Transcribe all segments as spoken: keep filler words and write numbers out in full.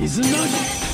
水なぎ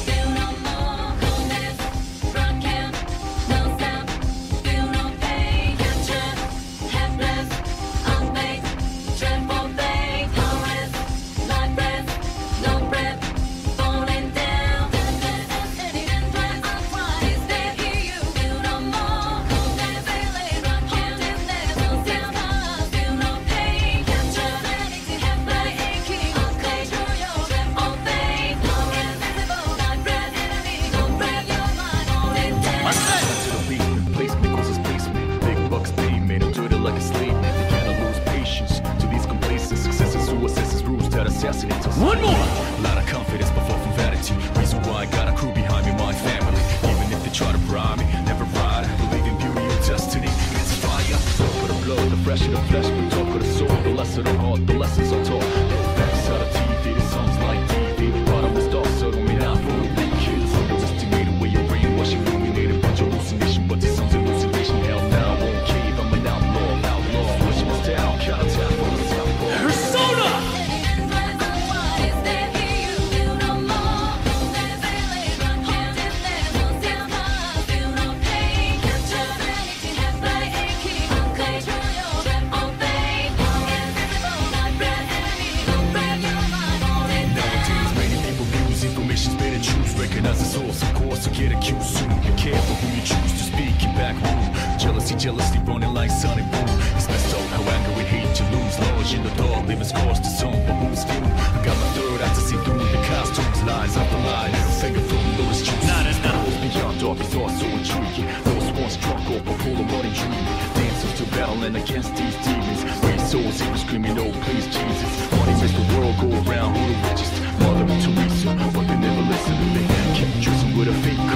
One more! A lot of confidence before from vanity. Reason why I got a crew behind me, my family. Even if they try to bribe me, never ride. Believe in beauty and destiny. It's fire. So for the blood, the flesh of the flesh, we talk of the soul. The less of the heart, the lessons are taught. Facts out of T V, the songs like T V. Bottom is dark, so don't mean out for the weak kids. Just to made away your brainwashing, illuminated bunch of hallucination. But this sounds hallucination. Hell now, I won't cave. I'm an outlaw, outlaw. Pushing us down, countdown for the southpaw. Persona! Recognize the source, of course, to get accused soon. Be careful who you choose to speak in back room. Jealousy, jealousy, running like sun and boom. It's messed up how anger and hate you lose. Large in the dark, living scars to some, but who's few? I got my third eye to see through the costumes, lies after lie. Little finger from Lotus juice. Not enough. Beyond dark is also intriguing. Those once drunk off a pool of blood and dream. Dancers to battling against these demons. Raised souls, even screaming, oh please Jesus. Money makes the world go around, who the richest? Mother Teresa, but they never listen to me. Keep dressing with a fake